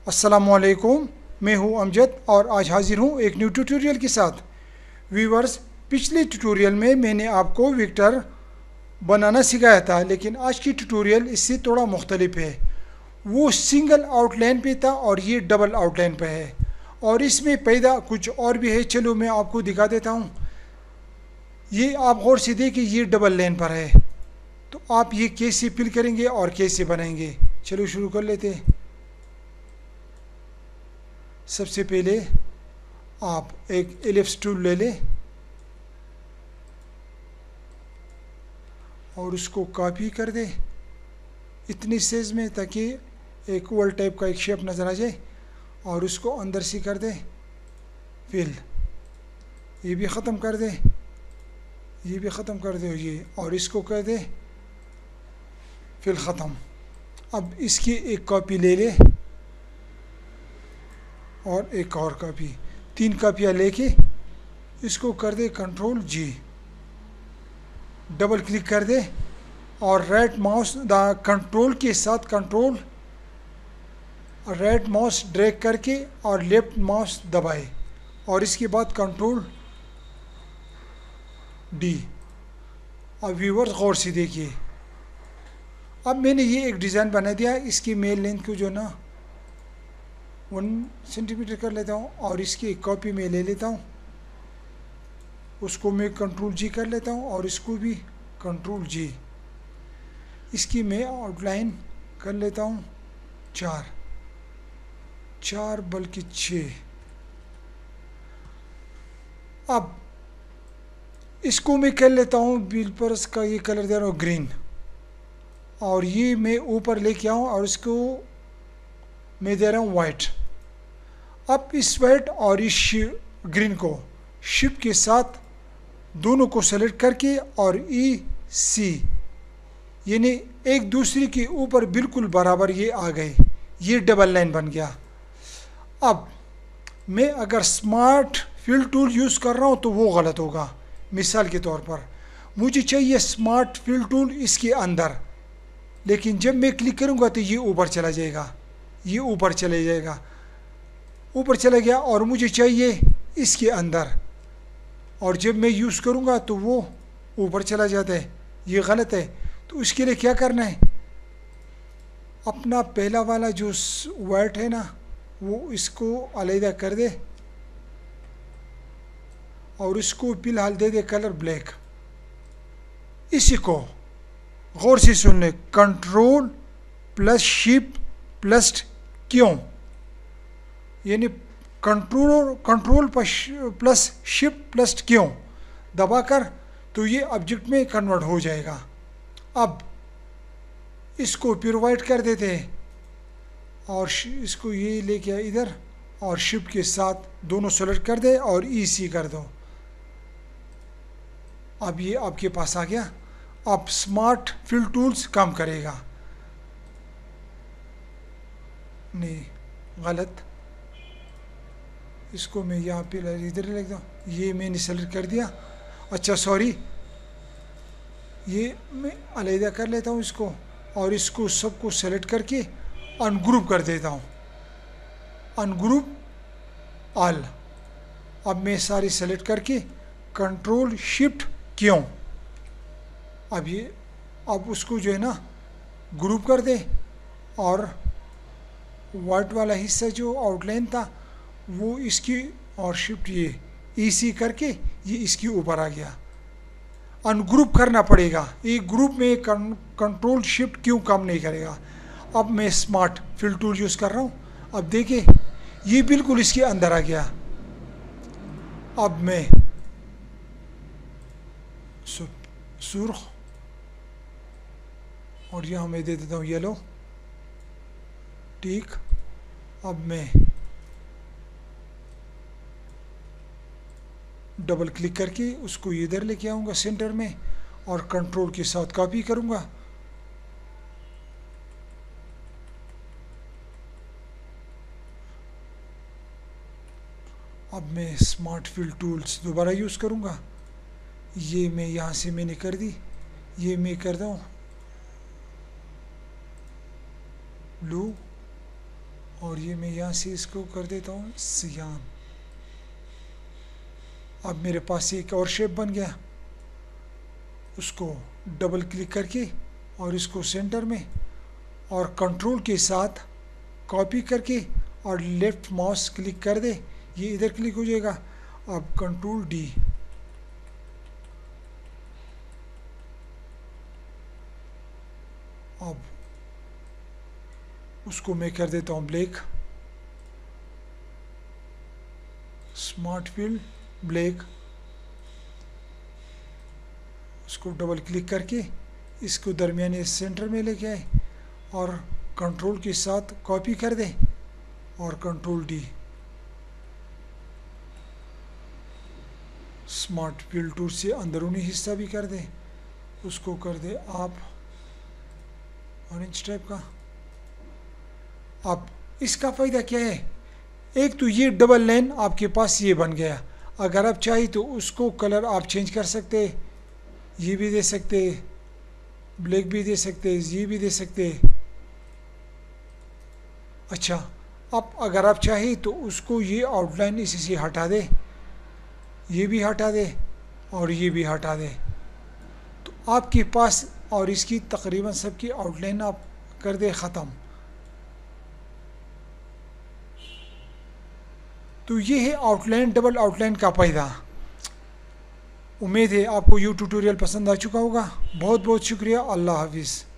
अस्सलामुअलैकुम, मैं हूं अमजद और आज हाजिर हूं एक न्यू ट्यूटोरियल के साथ। व्यूवर्स, पिछले ट्यूटोरियल में मैंने आपको वेक्टर बनाना सिखाया था, लेकिन आज की ट्यूटोरियल इससे थोड़ा मुख्तलिफ है। वो सिंगल आउटलाइन पे था और ये डबल आउटलाइन पे है, और इसमें पैदा कुछ और भी है। चलो मैं आपको दिखा देता हूँ। ये आप गौर से देखिए, ये डबल लाइन पर है। तो आप ये कैसे फिल करेंगे और कैसे बनाएंगे, चलो शुरू कर लेते हैं। सबसे पहले आप एक एलिप्स टूल ले लें और उसको कॉपी कर दें इतनी साइज में, ताकि एक ओवल टाइप का एक शेप नज़र आ जाए, और उसको अंदर से कर दें फिल। ये भी ख़त्म कर दें, ये भी ख़त्म कर दो ये, और इसको कर दें फिल ख़त्म। अब इसकी एक कॉपी ले लें और एक और कॉपी, 3 कॉपियाँ लेके इसको कर दे कंट्रोल जी, डबल क्लिक कर दे और राइट माउस कंट्रोल के साथ कंट्रोल राइट माउस ड्रैग करके और लेफ्ट माउस दबाए, और इसके बाद कंट्रोल डी। अब व्यूवर्स गौर से देखिए, अब मैंने ये एक डिज़ाइन बना दिया। इसकी मेल लेंथ को जो ना 1 सेंटीमीटर कर लेता हूँ, और इसकी एक कॉपी में ले लेता हूँ, उसको मैं कंट्रोल जी कर लेता हूँ, और इसको भी कंट्रोल जी। इसकी मैं आउटलाइन कर लेता हूँ 4 बल्कि 6। अब इसको मैं कर लेता हूँ बिल पर इसका ये कलर दे रहा हूँ ग्रीन, और ये मैं ऊपर लेके आऊँ और इसको मैं दे रहा हूँ वाइट। अब इस वाइट और इस ग्रीन को शिफ्ट के साथ दोनों को सेलेक्ट करके और ई सी, यानी एक दूसरे के ऊपर बिल्कुल बराबर ये आ गए, ये डबल लाइन बन गया। अब मैं अगर स्मार्ट फिल टूल यूज़ कर रहा हूँ तो वो गलत होगा। मिसाल के तौर पर मुझे चाहिए स्मार्ट फिल टूल इसके अंदर, लेकिन जब मैं क्लिक करूँगा तो ये ऊपर चला जाएगा, ये ऊपर चले जाएगा, ऊपर चला गया, और मुझे चाहिए इसके अंदर, और जब मैं यूज़ करूँगा तो वो ऊपर चला जाता है। ये गलत है। तो उसके लिए क्या करना है, अपना पहला वाला जो वाइट है ना, वो इसको अलग कर दे और इसको फिलहाल दे दे कलर ब्लैक। इसी को गौर से सुन ले, कंट्रोल प्लस शिफ्ट प्लस क्यों, यानी कंट्रोल प्लस शिफ्ट प्लस क्यों दबाकर तो ये ऑब्जेक्ट में कन्वर्ट हो जाएगा। अब इसको फिर वाइट कर देते हैं, और इसको ये लेके इधर, और शिफ्ट के साथ दोनों सेलेक्ट कर दे और ईसी कर दो। अब ये आपके पास आ गया। अब स्मार्ट फिल टूल्स काम करेगा। नहीं, गलत, इसको मैं यहाँ पे इधर लिख दूँ, ये मैंने सेलेक्ट कर दिया। अच्छा सॉरी, ये मैं अलग कर लेता हूँ इसको, और इसको सबको सेलेक्ट करके अनग्रुप कर देता हूँ, अनग्रुप ऑल। अब मैं सारी सेलेक्ट करके कंट्रोल शिफ्ट क्यों, अब उसको जो है ना ग्रुप कर दे, और वाइट वाला हिस्सा जो आउटलाइन था वो इसकी, और शिफ्ट ये ईसी करके ये इसके ऊपर आ गया। अनग्रुप करना पड़ेगा, एक ग्रुप में कंट्रोल शिफ्ट क्यों काम नहीं करेगा। अब मैं स्मार्ट फिल टूल यूज़ कर रहा हूँ। अब देखिए ये बिल्कुल इसके अंदर आ गया। अब मैं सुर्ख, और यहाँ मैं दे देता हूँ येलो, ठीक। अब मैं डबल क्लिक करके उसको इधर लेके आऊँगा सेंटर में, और कंट्रोल के साथ कॉपी करूँगा। अब मैं स्मार्ट फिल टूल्स दोबारा यूज़ करूँगा। ये मैं यहाँ से मैंने कर दी, ये मैं कर दूँ ब्लू, और ये मैं यहाँ से इसको कर देता हूँ सियान। अब मेरे पास एक और शेप बन गया, उसको डबल क्लिक करके और इसको सेंटर में और कंट्रोल के साथ कॉपी करके और लेफ्ट माउस क्लिक कर दे, ये इधर क्लिक हो जाएगा। अब कंट्रोल डी, अब उसको मैं कर देता हूँ ब्लैक, स्मार्ट फिल ब्लैक। उसको डबल क्लिक करके इसको दरमियाने सेंटर में लेके आए और कंट्रोल के साथ कॉपी कर दे और control D, smart fill tool से अंदरूनी हिस्सा भी कर दे, उसको कर दे आप ऑरेंज टाइप का। अब इसका फ़ायदा क्या है, एक तो ये डबल लाइन आपके पास ये बन गया। अगर आप चाहे तो उसको कलर आप चेंज कर सकते, ये भी दे सकते, ब्लैक भी दे सकते, ये भी दे सकते। अच्छा, अब अगर आप चाहे तो उसको ये आउटलाइन इसी से हटा दे, ये भी हटा दे और ये भी हटा दे, तो आपके पास और इसकी तकरीबन सबकी आउटलाइन आप कर दे ख़त्म। तो ये है आउटलाइन, डबल आउटलाइन का फ़ायदा। उम्मीद है आपको ये ट्यूटोरियल पसंद आ चुका होगा। बहुत बहुत शुक्रिया। अल्लाह हाफिज़।